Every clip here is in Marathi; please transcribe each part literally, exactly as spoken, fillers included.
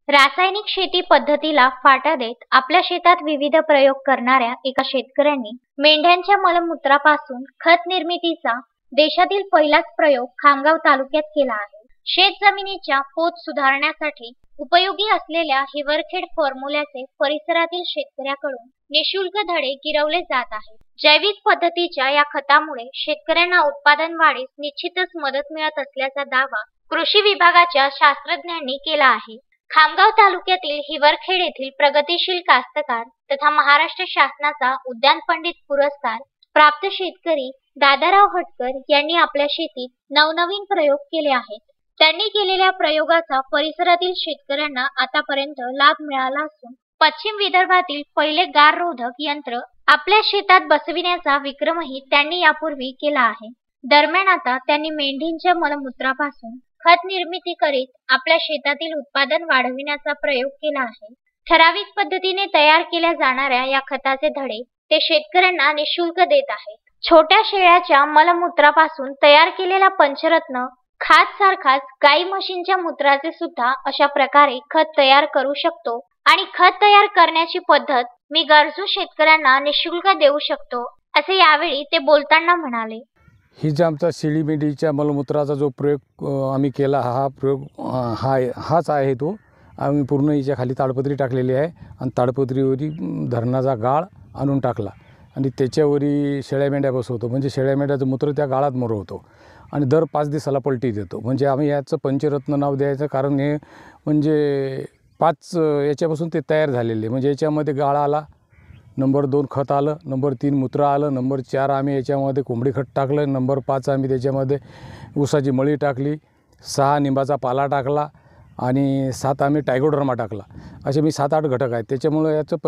रासायनिक शेती पद्धतीला फाटा देत आपल्या शेतात विविध प्रयोग करणाऱ्या एका शेतकऱ्यांनी मेंढ्यांच्या मलमूत्रापासून खत निर्मितीचा देशातील पहिलाच प्रयोग खामगाव तालुक्यात केला आहे। शेत जमिनीच्या पोत सुधारण्यासाठी उपयोगी असलेल्या हिवरखेड फॉर्म्युल्याचे परिसरातील शेतकऱ्याकडून निशुल्क धडे गिरवले जात आहेत। जैविक पद्धतीच्या या खतामुळे शेतकऱ्यांना उत्पादन वाढीस निश्चितच मदत मिळत असल्याचा दावा कृषी विभागाच्या शास्त्रज्ञांनी केला आहे। खामगाव तालुक्यातील हिवरखेड येथील प्रगतिशील कास्तकार तथा महाराष्ट्र शासनाचा उद्यान पंडित पुरस्कार प्राप्त शेतकरी दादाराव हटकर यांनी आपल्या शेतीत नवनवीन प्रयोग केले आहेत। त्यांनी केलेल्या प्रयोगाचा परिसरातील शेतकऱ्यांना आतापर्यंत लाभ मिळाला असून पश्चिम विदर्भातील पहिले गार रोधक यंत्र आपल्या शेतात बसविण्याचा विक्रमही त्यांनी यापूर्वी केला आहे। दरम्यान आता त्यांनी मेंढींच्या मलमूत्रापासून खत निर्मिती करीत आपल्या शेतातील उत्पादन वाढविण्याचा प्रयोग केला आहे। ठराविक पद्धतीने तयार केल्या जाणाऱ्या या खताचे धडे ते शेतकऱ्यांना निशुल्क देत आहेत। छोट्या शेळ्याच्या मलमूत्रापासून तयार केलेला पंचरत्न खात सारखाच गाई म्हशींच्या मूत्राचे सुद्धा अशा प्रकारे खत तयार करू शकतो आणि खत तयार करण्याची पद्धत मी गरजू शेतकऱ्यांना निशुल्क देऊ शकतो असे यावेळी ते बोलताना म्हणाले। ही जो आमचा शेळी मेंढीच्या मलमूत्राचा जो प्रयोग आम्ही केला हा प्रयोग हा हाच आहे तो आम्ही पूर्ण हिच्या खाली ताडपत्री टाकलेली आहे आणि ताडपत्रीवरी धरणाचा गाळ आणून टाकला आणि त्याच्यावरी शेळ्या मेंढ्या बसवतो म्हणजे शेळ्या मेंढ्याचं मूत्र त्या गाळात मुरवतो आणि दर पाच दिवसाला पलटी देतो। म्हणजे आम्ही याचं पंचरत्न नाव द्यायचं कारण हे म्हणजे पाच याच्यापासून ते तयार झालेले म्हणजे याच्यामध्ये गाळा आला, नंबर दोन खत आलं, नंबर तीन मूत्र आलं, नंबर चार आम्ही याच्यामध्ये कोंबडी खत टाकलं, नंबर पाच आम्ही त्याच्यामध्ये ऊसाची मळी टाकली, सहा निंबाचा पाला टाकला आणि सात आम्ही टायगोडर्मा टाकला। असे मी सात आठ घटक आहेत त्याच्यामुळं याचं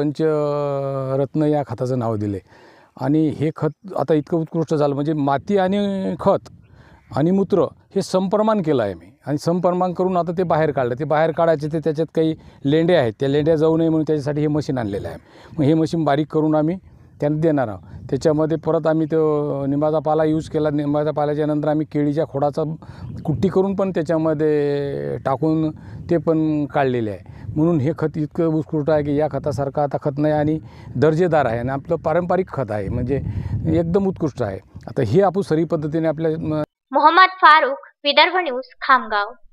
पंचरत्न या खताचं नाव दिले। आणि हे खत आता इतकं उत्कृष्ट झालं म्हणजे माती आणि खत आणि मूत्र हे समप्रमाण केलं आहे मी आणि समप्रमाण करून आता ते बाहेर काढलं। ते बाहेर काढायचे ते त्याच्यात काही लेंड्या आहेत त्या लेंड्या जाऊ नये म्हणून त्याच्यासाठी हे मशीन आणलेलं आहे। मग हे मशीन बारीक करून आम्ही त्यांना देणार आहोत। त्याच्यामध्ये परत आम्ही तो निंबाचा पाला यूज केला। निंबाच्या पाल्याच्या नंतर आम्ही केळीच्या खोडाचा कुट्टी करून पण त्याच्यामध्ये टाकून ते पण काढलेले आहे। म्हणून हे खत इतकं उत्कृष्ट आहे की या खतासारखं आता खत नाही आणि दर्जेदार आहे आणि आपलं पारंपरिक खत आहे म्हणजे एकदम उत्कृष्ट आहे। आता हे आपण सरी पद्धतीने आपल्या मोहम्मद फारूक, विदर्भ न्यूज, खामगाव।